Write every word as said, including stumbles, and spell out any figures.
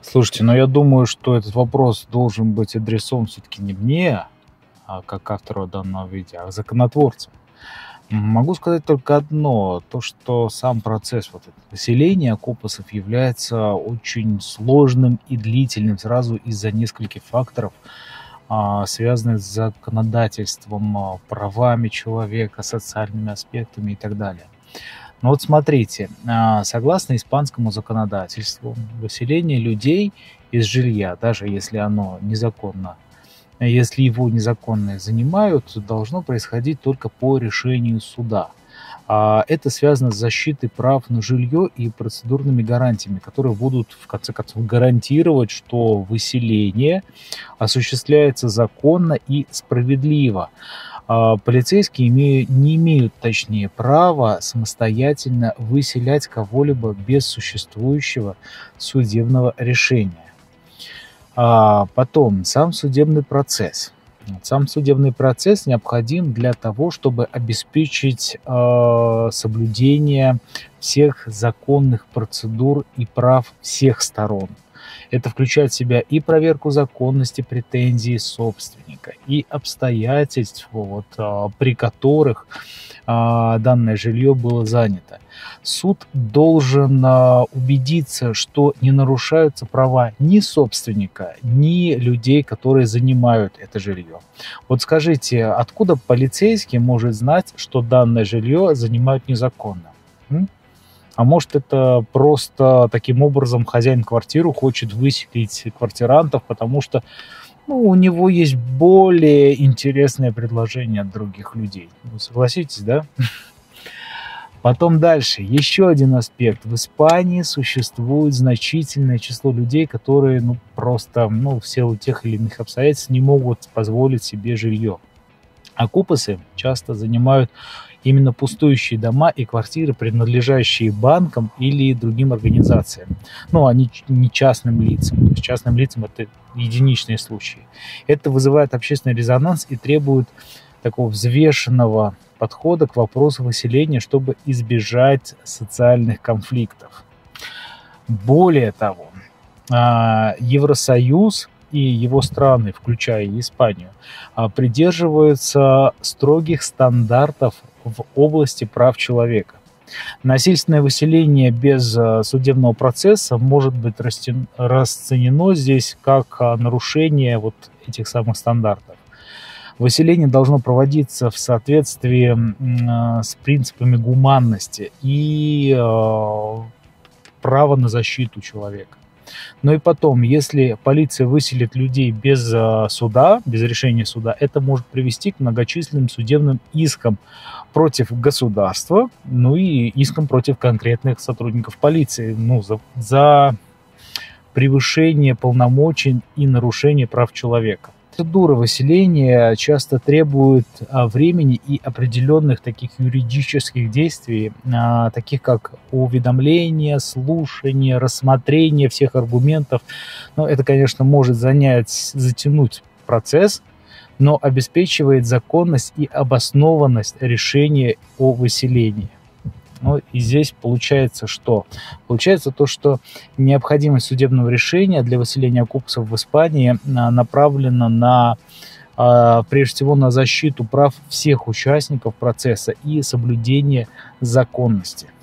Слушайте, ну я думаю, что этот вопрос должен быть адресован все-таки не мне, а как автору данного видео, а законотворцам. М, Могу сказать только одно, то что сам процесс вот этого поселения окопасов является очень сложным и длительным сразу из-за нескольких факторов, а, связанных с законодательством, а, правами человека, социальными аспектами и так далее. Ну вот смотрите, а, согласно испанскому законодательству, выселение людей из жилья, даже если оно незаконно, э, если его незаконно занимают, должно происходить только по решению суда. А, Это связано с защитой прав на жилье и процедурными гарантиями, которые будут в конце концов гарантировать, что выселение осуществляется законно и справедливо. А, полицейские имею не имеют, точнее, права самостоятельно выселять кого-либо без существующего судебного решения. А, потом сам судебный процесс. Вот сам судебный процесс необходим для того, чтобы обеспечить, а, соблюдение всех законных процедур и прав всех сторон. Это включает в себя и проверку законности претензий собственника, и обстоятельств, вот, а, при которых, а, данное жилье было занято. Суд должен, а, убедиться, что не нарушаются права ни собственника, ни людей, которые занимают это жилье. Вот скажите, откуда полицейский может знать, что данное жилье занимают незаконно? М? А может, это просто таким образом хозяин квартиры хочет выселить квартирантов, потому что, ну, у него есть более интересное предложение от других людей. Вы согласитесь, да? Потом дальше. Еще один аспект. В Испании существует значительное число людей, которые, ну, просто, ну, в силу тех или иных обстоятельств не могут позволить себе жилье. Окупасы часто занимают именно пустующие дома и квартиры, принадлежащие банкам или другим организациям. Ну, они ч- не частным лицам. То есть частным лицам это единичные случаи. Это вызывает общественный резонанс и требует такого взвешенного подхода к вопросу выселения, чтобы избежать социальных конфликтов. Более того, а, Евросоюз и его страны, включая и Испанию, а, придерживаются строгих стандартов в области прав человека. Насильственное выселение без а, судебного процесса может быть растен- расценено здесь как а, нарушение вот этих самых стандартов. Выселение должно проводиться в соответствии м, а, с принципами гуманности и а, права на защиту человека. Ну и потом, если полиция выселит людей без а, суда, без решения суда, это может привести к многочисленным судебным искам против государства, ну и искам против конкретных сотрудников полиции, ну, за, за превышение полномочий и нарушение прав человека. Процедура выселения часто требует а, времени и определенных таких юридических действий, а, таких как уведомление, слушание, рассмотрение всех аргументов. Но это, конечно, может занять, затянуть процесс, но обеспечивает законность и обоснованность решения о выселении. Ну и здесь получается что? Получается то, что необходимость судебного решения для выселения оккупантов в Испании а, направлена на, а, прежде всего, на защиту прав всех участников процесса и соблюдение законности.